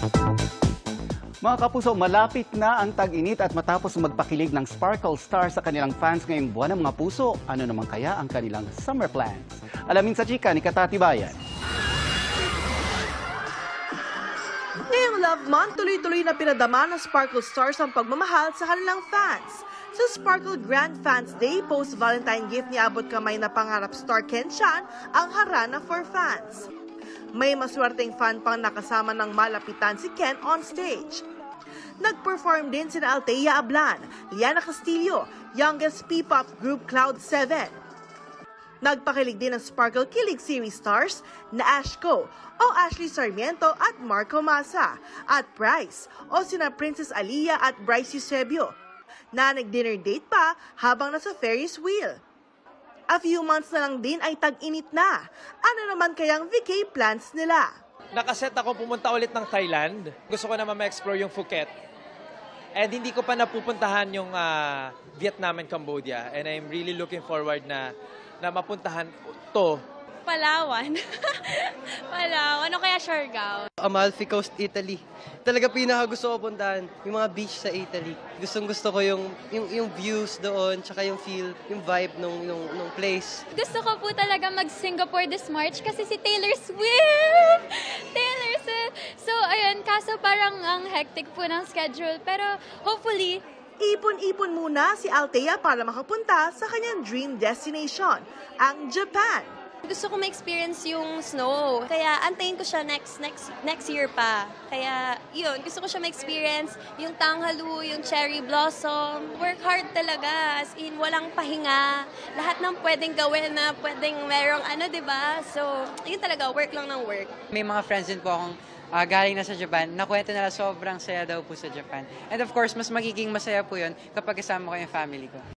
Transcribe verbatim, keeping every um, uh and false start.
Mga kapuso, malapit na ang tag-init at matapos magpakilig ng Sparkle Star sa kanilang fans ngayong buwan ng mga puso, ano naman kaya ang kanilang summer plans? Alamin sa chika ni Katati Bayan. Ngayong Love Month, tuloy-tuloy na pinadama ng Sparkle Stars ang pagmamahal sa kanilang fans. Sa Sparkle Grand Fans Day, post-Valentine gift ni abot kamay na pangarap star Ken Chan ang harana for fans. May maswerteng fan pang nakasama ng malapitan si Ken on stage. Nag-perform din sina Althea Ablan, Liana Castillo, youngest P-pop group Cloud seven. Nagpakilig din ng Sparkle Kilig Series stars na Ashko o Ashley Sarmiento at Marco Massa at Bryce o sina Princess Aliyah at Bryce Eusebio na nag-dinner date pa habang nasa Ferris wheel. A few months na lang din ay tag-init na. Ano naman kayang vacay plans nila? Nakaset ako pumunta ulit ng Thailand. Gusto ko naman ma-explore yung Phuket. And hindi ko pa napupuntahan yung uh, Vietnam and Cambodia. And I'm really looking forward na, na mapuntahan to. Palawan. Palawan. Ano kaya Siargao? Amalfi Coast, Italy. Talaga pinaka gusto ko puntahan, yung mga beach sa Italy. Gustong gusto ko yung, yung, yung views doon, tsaka yung feel, yung vibe nung, nung, nung place. Gusto ko po talaga mag-Singapore this March kasi si Taylor Swift! Taylor Swift! So, ayun, kaso parang ang hectic po ng schedule. Pero hopefully, ipon-ipon muna si Althea para makapunta sa kanyang dream destination, ang Japan. Gusto ko ma-experience yung snow. Kaya antayin ko siya next next next year pa. Kaya yun, gusto ko siya ma-experience yung tanghalu, yung cherry blossom. Work hard talaga. As in, walang pahinga. Lahat ng pwedeng gawin na pwedeng merong ano, di ba? So, yun talaga, work lang ng work. May mga friends din po akong uh, galing na sa Japan. Nakwento nila sobrang saya daw po sa Japan. And of course, mas magiging masaya po yun kapag kasama ko yung family ko.